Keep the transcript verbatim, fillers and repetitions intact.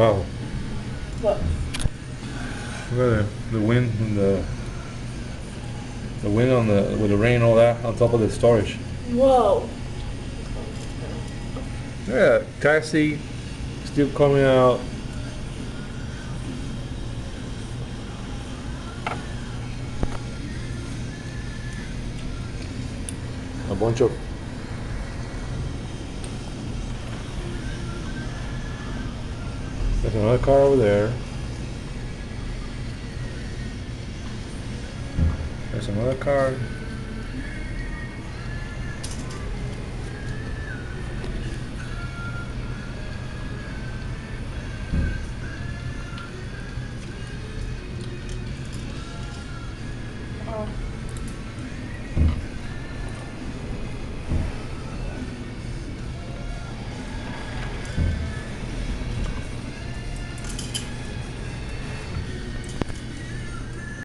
Wow. What? Look at the, the wind and the the wind on the with the rain and all that on top of the storage. Whoa. Yeah, taxi still coming out. A bunch of there's another car over there. There's another car. Oh.